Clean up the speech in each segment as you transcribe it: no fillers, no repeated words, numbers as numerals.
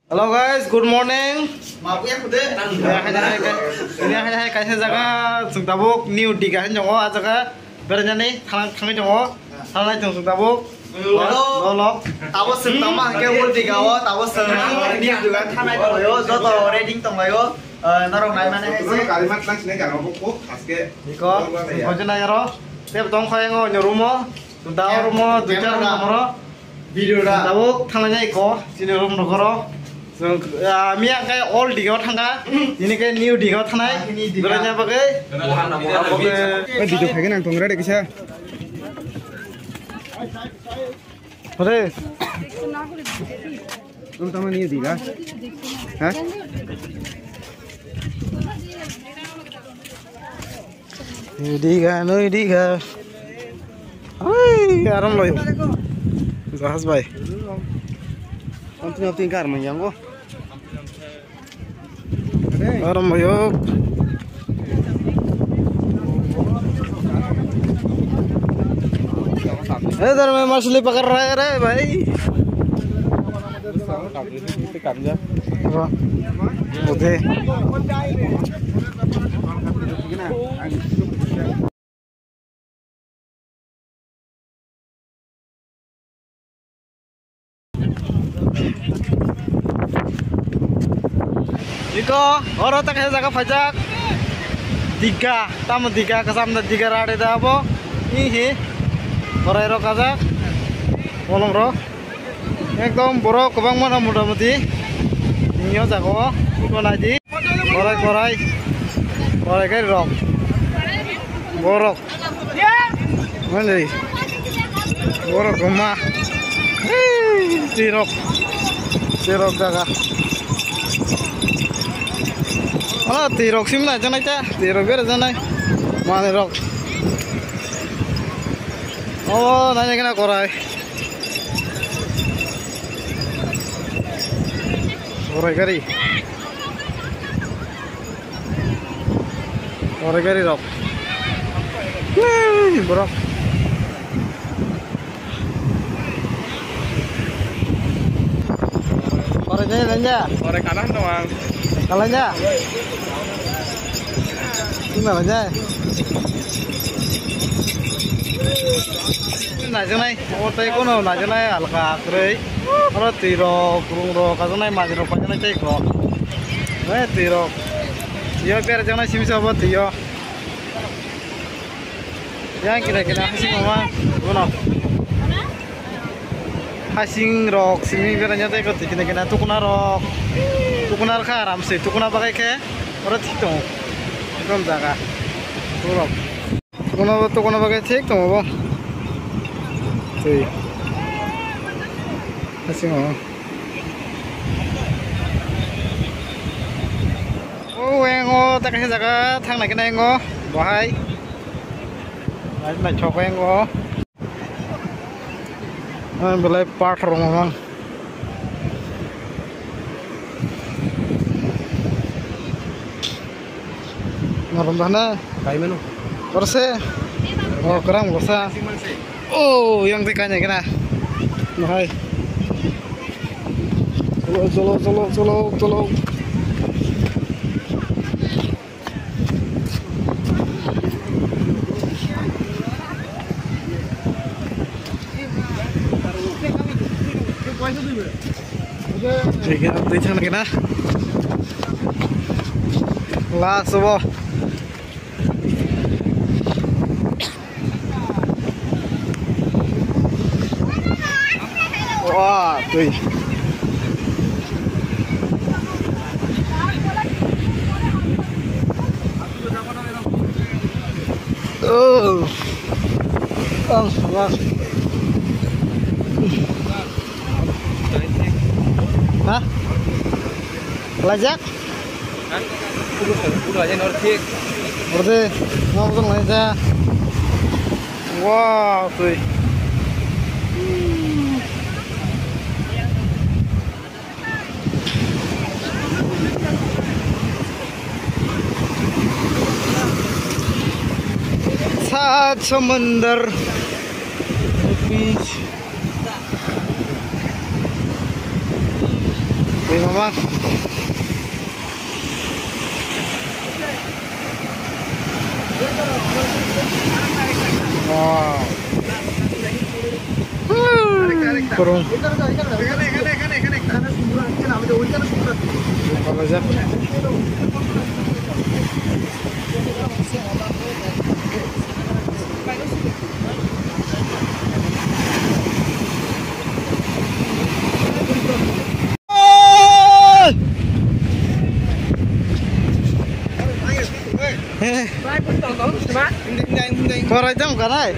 Halo guys, good morning. Maaf ya kude. Ini hanya kaisa jaga Sungtabuk new digahin jongo ajaga beranya nih tangi jongo tanai jong Sungtabuk. Lolo. Tahu sentama ke ul digawa tahu ini juga tanai toyo joto reading toyo narong nai mana Itu kalimat lang sini kan opuk haske. Iko, kojana yaro. Tiap tong khoyengo nyorumo, Sungtaw rumo dujar nomoro. video dah. Sungtabuk tangannya iko, sini rum nokoro. Mia kayak old digaw tangga, ini kayak new digaw tanai. Beranya pakai. Video kayak nang tongra dek bisa. Oke. Terutama nih diga. Hah? Diga. Ay, aram loyo. Zahas bay. Kontinue tingkar menjanggo. Aram loyo. इधर मैं मछली पकड़ रहा है भाई मुझे Iko orang tak ada jaga pajak tiga kesam dan tiga rade dah apa ini Korai ro kajak bolong ro ekdom borok kobang mana muda-mudi inyo jago iko naji korai kai rok borok mana borok rumah tirok jaga mana tirok simna janai ta tirok ber janai mana rok oh nanya kena korai gari rok borok korainya nanya Korek kanan doang. kalanya gimana aja najanai otai kono najanai alka krei oro tiro kurung ro kajanai majro pajanai tai ko tiro yo per janai simsa bo tiyo yang kira-kira hasing mama kono hasing rok simi beranya tai ko kina tukuna rok tukuna ka aram se tukuna bagai ke oro tito ekdom jaga turok tukuna bagai thik to bo Tuh, kasih mau. Oh, engo, tak kasih jaga, thang lagi nih engo, bahai. Nanti coba engo. Belai part rumah bang. Ngarum mana? Kayak mana? Korse. Oh, kerang korsa. Oh, yang tikanya kena. Nah, Tolong. Jadi apa yang kena? Lah, semua. Wah, tuh. Oh. Wah. Hah? Lajak? Kan? Udah aja nortik. Orde, ngomong aja. Wow, tuh. सात समंदर बीच Bang. Wow. Kurung. Kalau aja. Korai jam karai.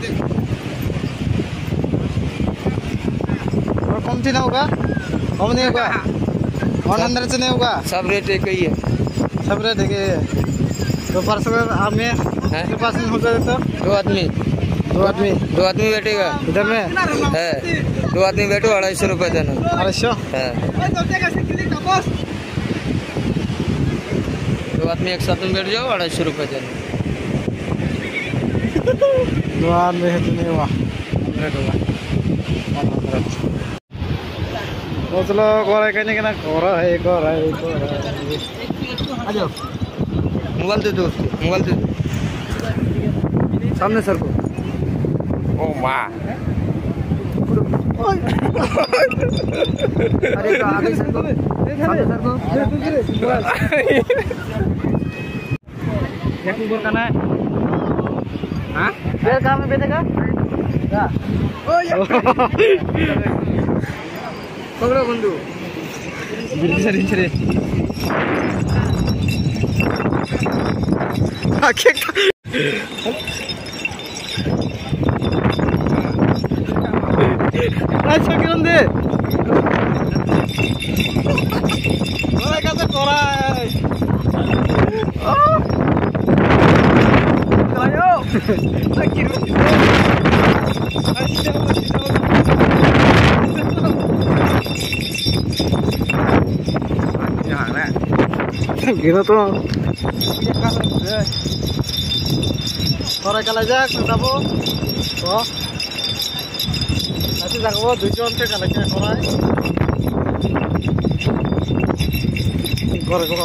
और कौन सी ना होगा? कौन नहीं होगा? 100 से नहीं होगा? सब रेट एक ही है। सब रेट है कि तो परसों आप में के पास में हो जाए तो दो आदमी बैठेगा इधर में है। 2 आदमी बैठो 250 रुपये देना 250 है। 2 आदमी एक साथ में बैठ जाओ 250 रुपये देना। 2 आदमी है तो नहीं हुआ 100 होगा। तो चलो कोरा कहने के ना कोरा है। आ जाओ मोबाइल दे दो सामने सर को। ओ माँ अरे तो आगे सर को सामने सर को क्या कुछ करना है? हाँ फिर कहाँ में बैठेगा? पकड़ो बंदू अच्छा किरंदे ओए कैसे कोरा है आयो gila tuh korai kalah jak tahu oh nanti tak mau 2 jam cek kalah jak korai kalah jak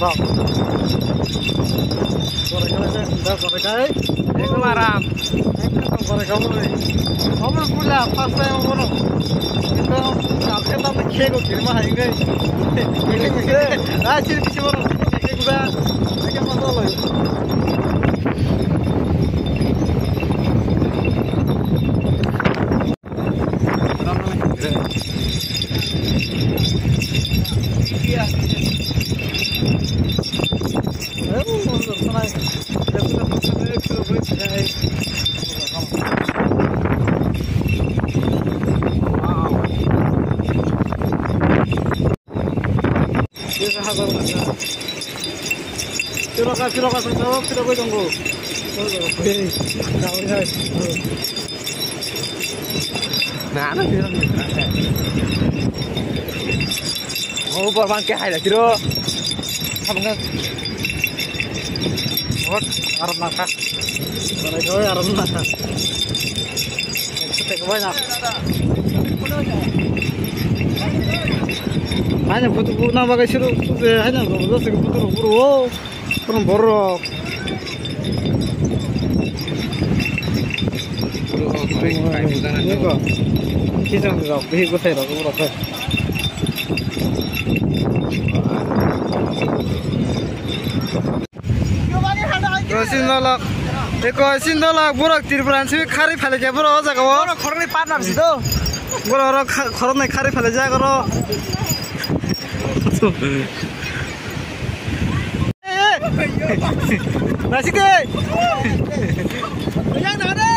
korai kalah itu maram korai kamu pula pas saya mau itu आपके नाम में खेल को गिरमा है इंगे आज पीछे बोलो एक बार आगे मत बोलो silakan jawab tidak boleh tunggu. Nah, ada dia. Oh, bang ke hai lah kiro. Apa enggak? What? Arab naka. Mana kau Arab naka? Kita ke mana? Hanya foto nama bagai siru, hanya foto buru. Kurang borok. Ini kok. Kita nggak beli gue saya lagu berapa? Kosin dolak borok tirpuran sih kari pale aja borok jaga borok korang partner sih tuh. Borok korang naik kari pale aja koro. Nasi deh. Yang ada.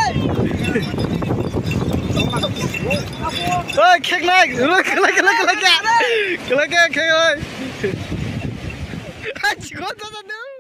Oh, kek naik. Kelak. Kek. Aji, kau tahu tak?